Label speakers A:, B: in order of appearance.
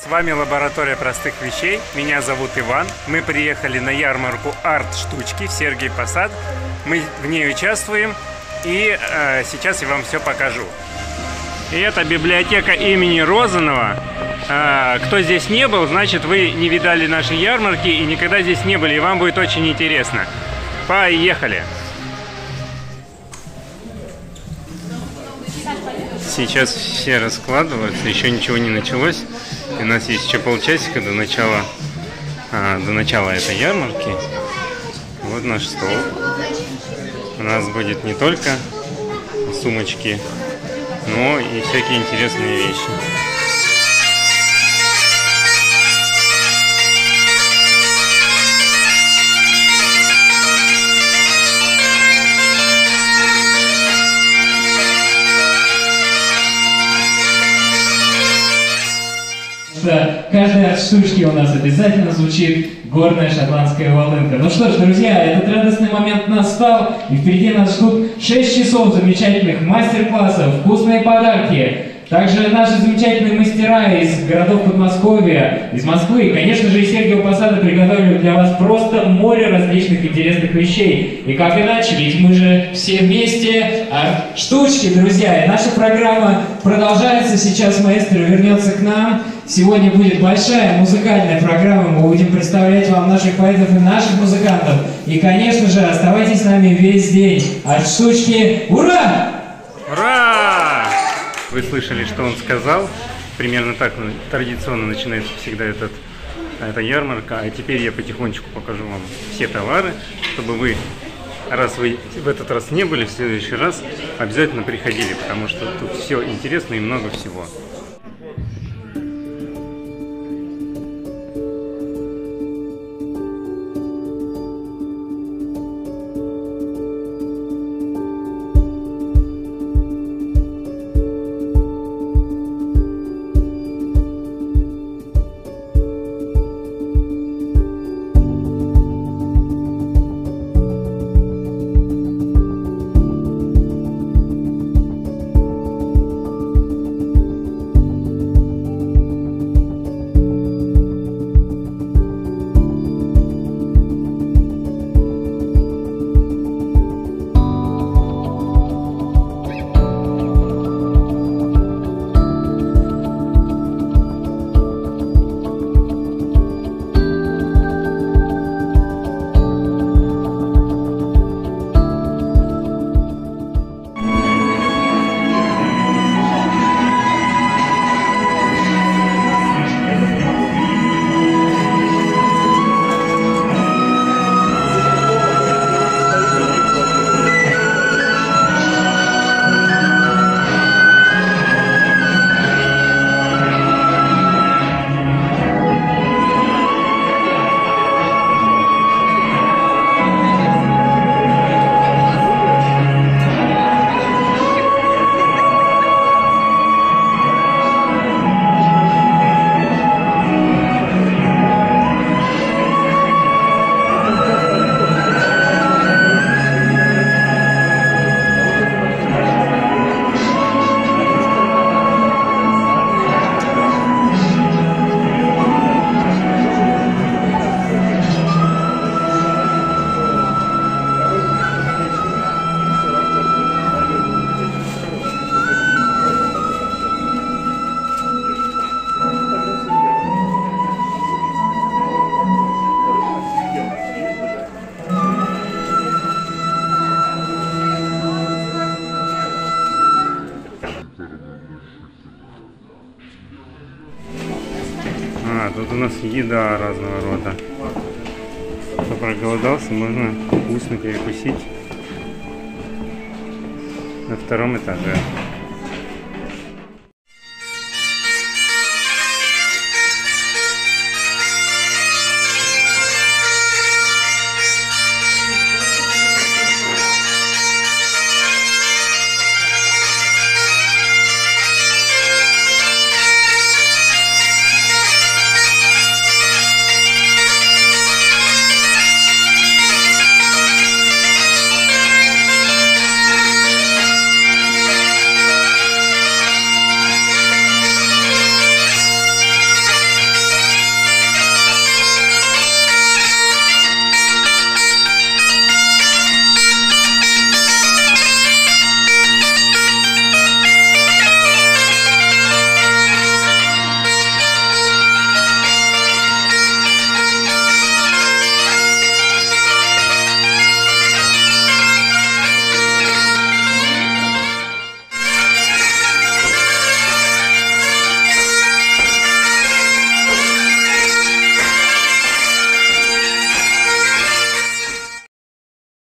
A: С вами лаборатория простых вещей. Меня зовут Иван. Мы приехали на ярмарку арт-штучки в Сергиев Посад. Мы в ней участвуем. И сейчас я вам все покажу. И это библиотека имени Розанова. Кто здесь не был, значит, вы не видали наши ярмарки и никогда здесь не были. И вам будет очень интересно. Поехали! Сейчас все раскладываются, еще ничего не началось. И у нас есть еще полчасика до начала этой ярмарки. Вот наш стол. У нас будет не только сумочки, но и всякие интересные вещи.
B: Каждой от штучки у нас обязательно звучит горная шотландская волынка. Ну что ж, друзья, этот радостный момент настал, и впереди нас ждут 6 часов замечательных мастер-классов, вкусные подарки. Также наши замечательные мастера из городов Подмосковья, из Москвы и, конечно же, из Сергиева Посада приготовили для вас просто море различных интересных вещей. И как иначе, ведь мы же все вместе штучки, друзья. И наша программа продолжается. Сейчас маэстро вернется к нам. Сегодня будет большая музыкальная программа. Мы будем представлять вам наших поэтов и наших музыкантов. И, конечно же, оставайтесь с нами весь день. От штучки ура!
A: Ура! Вы слышали, что он сказал. Примерно так традиционно начинается всегда эта ярмарка. А теперь я потихонечку покажу вам все товары, чтобы вы, раз вы в этот раз не были, в следующий раз обязательно приходили, потому что тут все интересно и много всего. Тут у нас еда разного рода. Кто проголодался, можно вкусно перекусить на втором этаже.